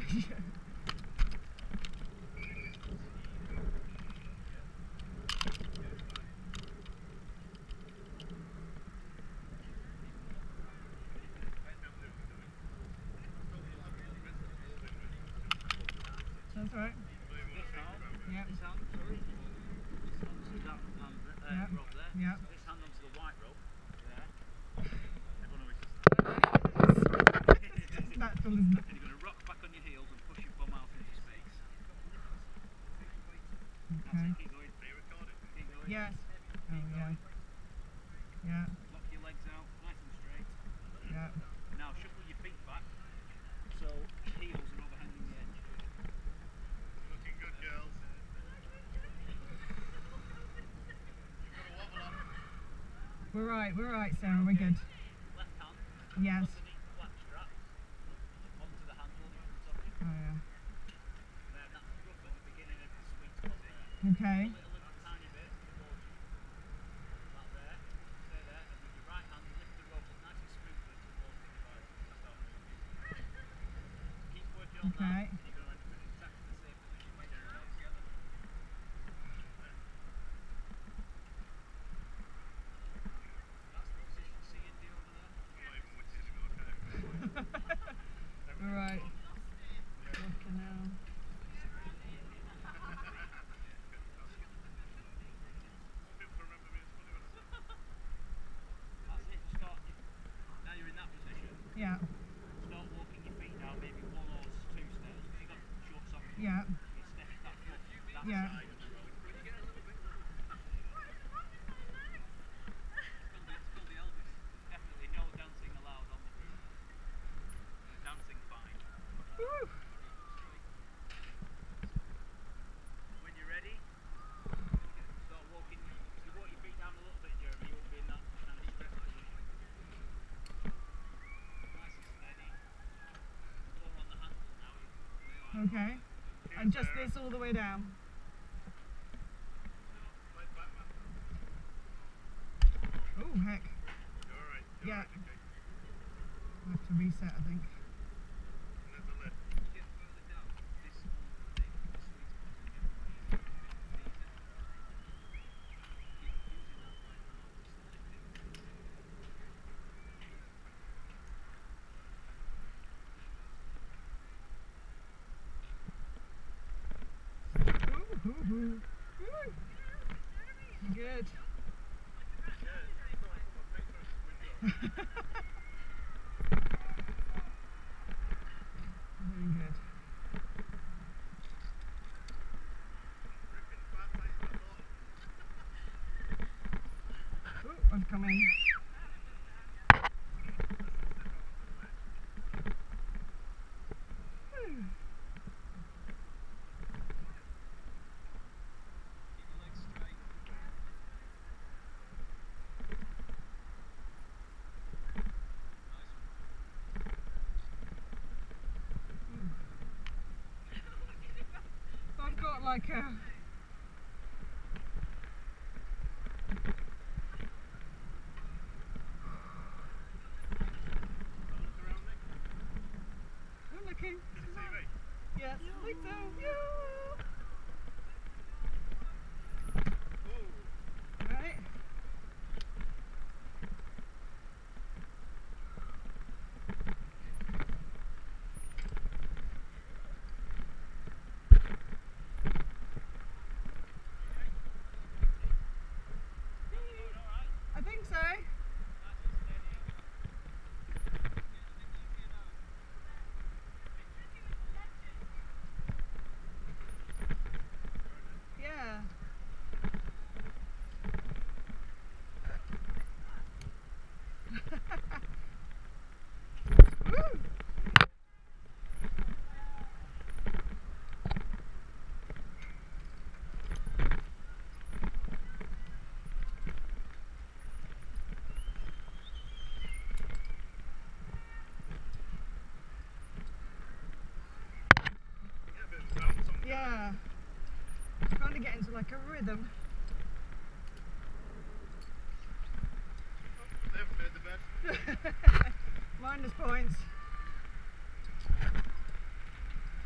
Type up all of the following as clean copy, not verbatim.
That's right. Yeah. This hand, sorry. This onto that hand rope there. Yeah. This hand onto the white rope. There. Everyone always It's natural, isn't it? And you're going to rock back on your heels and push your bum out into space. Okay. Keep going. Are you recording? Keep going. Yes. Oh, yeah. Yeah. Lock your legs out nice and straight. Yeah. Now shuffle your feet back so heels are overhanging the edge. Looking good, girls. We're right, Sarah, we're good. Left hand. Yes. Underneath the black strap. Onto the handle in front of you. Oh, yeah. Then that's roughly the beginning of the sweet spot there. Okay. A little tiny bit towards you. That there. Stay there. And with your right hand, lift the rope up nice and smoothly towards the divider. That's how it moves. Keep working on Okay. that. You're going to end up in exactly the same position when you're all together. That's the position C and D over there. All right. Looking now. That's it. Start. Now you're in that position. Yeah. Start walking your feet down, maybe one or two steps, because you've got short socks. Yeah. You step that foot that Yeah. side of the road. When you get a little bit. Spill the Elvis. Definitely no dancing allowed on the road. Dancing fine. Woo. When you're ready, start walking. If you walk your feet down a little bit, Jeremy, you won't be in that kind of stretch position. Nice and steady. More on the handle now. Okay. And just this all the way down. Oh, heck. Yeah. I have to reset, I think. Get further down. This one, the sweet spot again. Keep using that right arm, just lifting. Ooh, ooh, ooh. Woo. Good. Very good. Ooh, I'm coming. I've got like a I'm looking. Yes, I think so. Yeah. Right. I think so. Yeah. Woo! Yeah. Kind of get into like a rhythm. Minus points.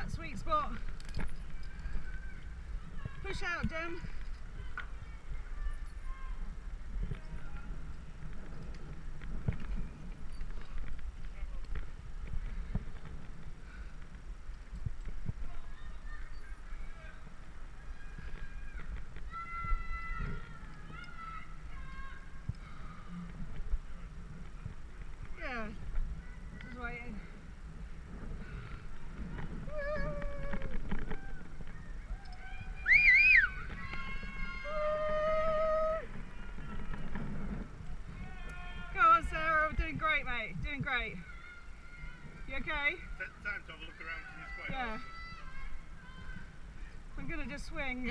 that sweet spot. Push out, Dem. Yeah, just waiting. Go on, Sarah, doing great, mate. Doing great. You okay? Time to have a look around from this way. Yeah. I'm gonna just swing.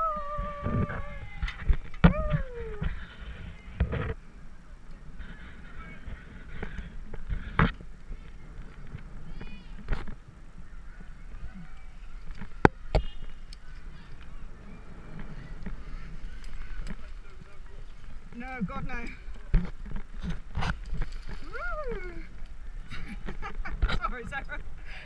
No, God no. Woo! Sorry, Sarah.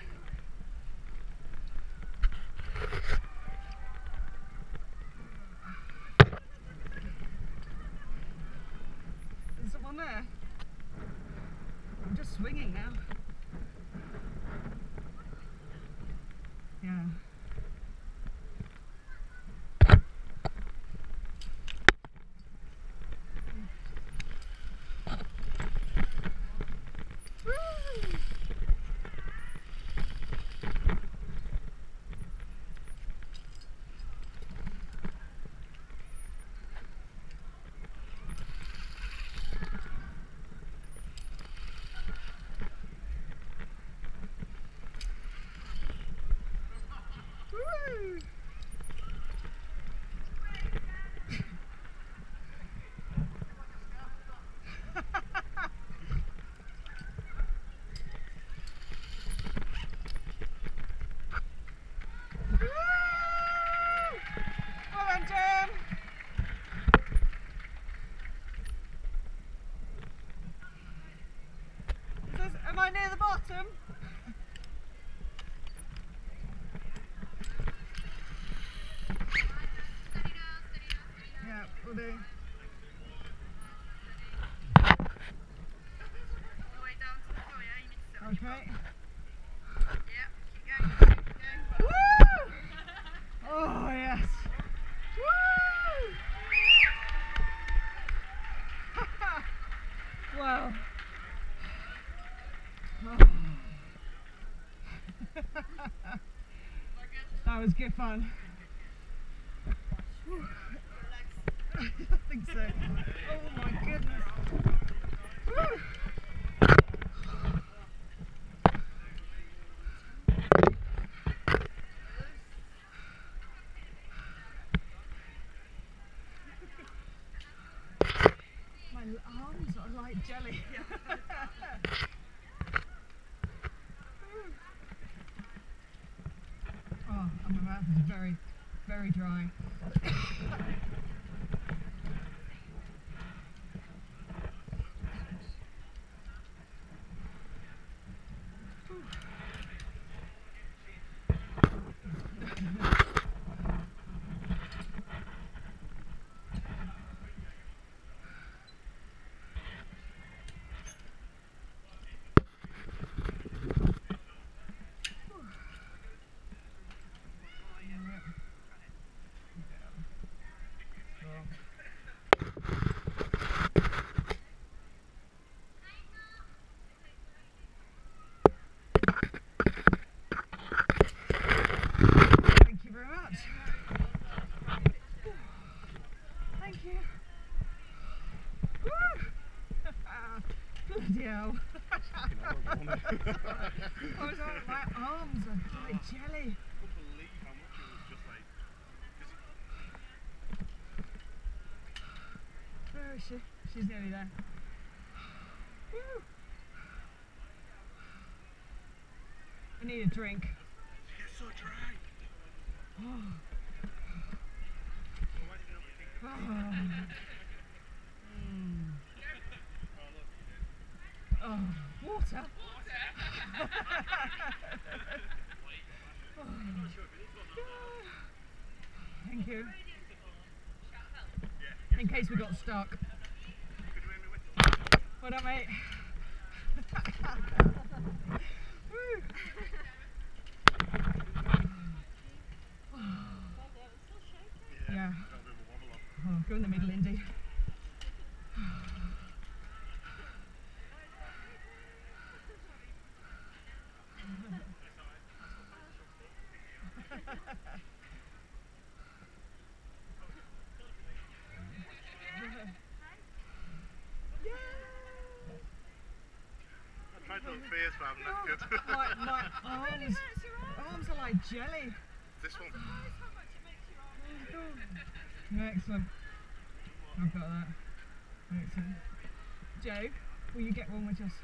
There's someone there. I'm just swinging now. Yeah. Woo! Well done, Jim. Am I near the bottom? Yeah, we'll do. Okay. Woo! Oh yes. Woo! Wow. Oh. That was good fun. I think so. Oh my goodness. Woo! My arms are like jelly. Oh, and my mouth is very, very dry. Thank you very much. Thank you. Woo! Bloody hell. I was like, my arms are like jelly. I couldn't believe how much it was just like. Where is she? She's nearly there. Woo! I need a drink. It's so dry. Oh. Oh. Mm. Oh, water. Thank you. In case we got stuck. What up, mate? Woo. Yeah. Oh, go in the middle, Indy. I tried to look fierce, but I'm not good. My arms are like jelly. This one. Excellent. I've got that. Excellent. Joe, will you get one with us?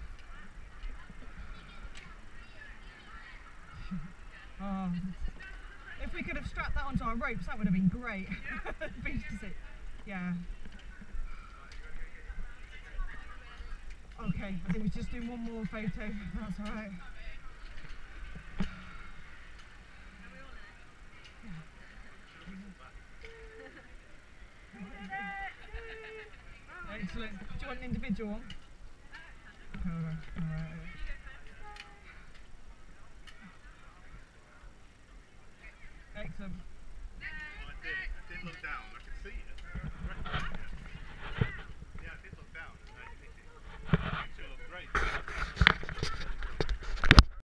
Oh, if we could have strapped that onto our ropes, that would have been great. Beach to see. Yeah. Okay, I think we just do one more photo. That's all right. Excellent. Do you want an individual one? All right. Excellent.